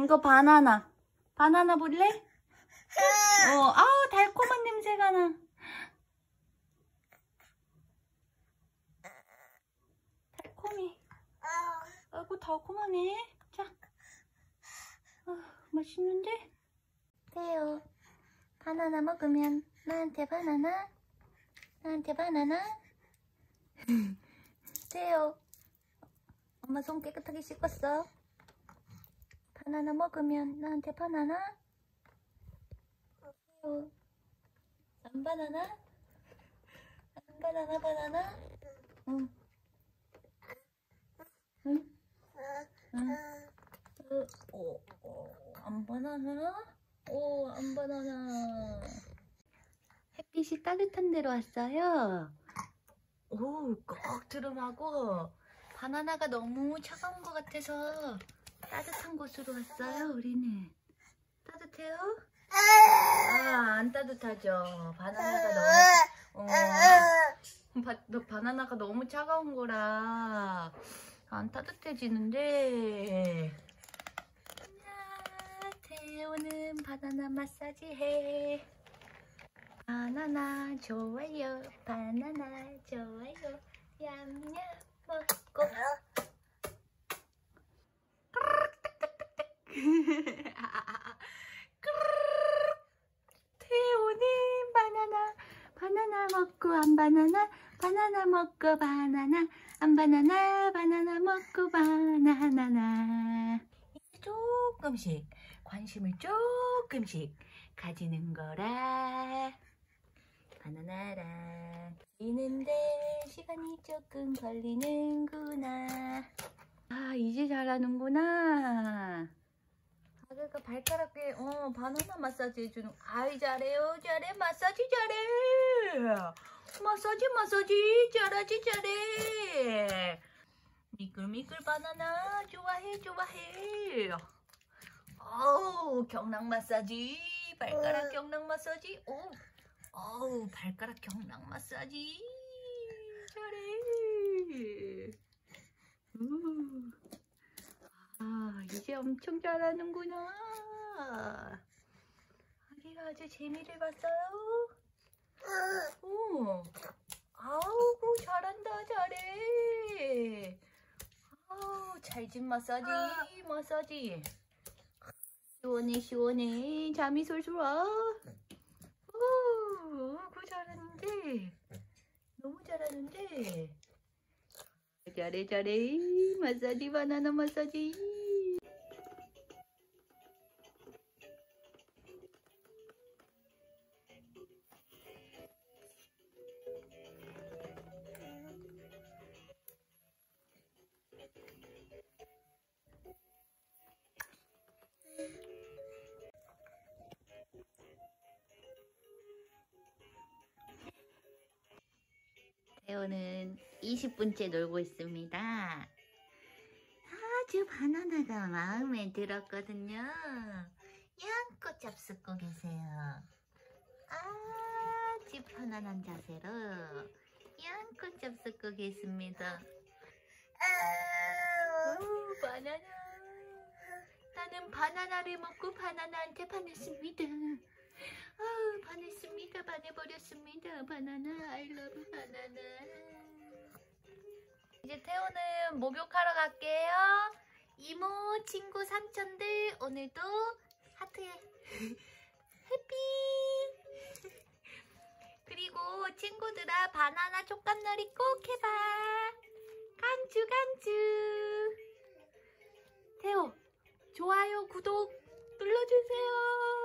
이거 바나나. 바나나 볼래? 아우, 달콤한 냄새가 나. 달콤해. 아이고, 달콤하네. 자. 맛있는데? 태요. 바나나 먹으면 나한테 바나나? 나한테 바나나? 태요. 엄마 손 깨끗하게 씻었어. 바나나 먹으면 나한테 바나나? 태요. 안 바나나? 안 바나나 바나나? 응. 응? 응? 안 바나나? 안 바나나. 햇빛이 따뜻한 데로 왔어요. 꼭 드름하고 바나나가 너무 차가운 것 같아서 따뜻한 곳으로 왔어요. 우리는 따뜻해요? 안 따뜻하죠. 바나나가 너무 차가운 거라 안 따뜻해지는데. 태호는 바나나 마사지 해. 바나나 좋아요. 바나나 좋아요. 얌얌 먹고. 태호는 바나나 먹고 안 바나나. 바나나 먹고 바나나. 안 바나나. 바나나 먹고 바나나나. 조금씩 관심을 조금씩 가지는 거라. 바나나랑 뛰는데 시간이 조금 걸리는구나. 이제 잘하는구나. 아그가 발가락에 바나나 마사지 해주는. 잘해요. 잘해. 마사지 잘해. 마사지 잘해. 미끌미끌 바나나 좋아해. 경락 마사지. 발가락 경락 마사지. 발가락 경락 마사지. 잘해. 이제 엄청 잘하는구나. 아기가 아주 재미를 봤어요. 아우고 잘한다. 잘해. 찰진 마사지. 시원해. 잠이 솔솔 와. 잘하는데. 너무 잘하는데. 잘해. 마사지, 바나나 마사지. 태호는 20분째 놀고 있습니다. 아주 바나나가 마음에 들었거든요. 양껏 잡수고 계세요. 아주 편안한 자세로 양껏 잡수고 계십니다. 바나나. 나는 바나나를 먹고 바나나한테 반했습니다. 반해버렸습니다. 바나나, I love 바나나. 이제 태호는 목욕하러 갈게요. 이모, 친구, 삼촌들 오늘도 하트해. 해피. 그리고 친구들아, 바나나 촉감놀이 꼭 해봐. 간주. 태호, 좋아요, 구독 눌러주세요.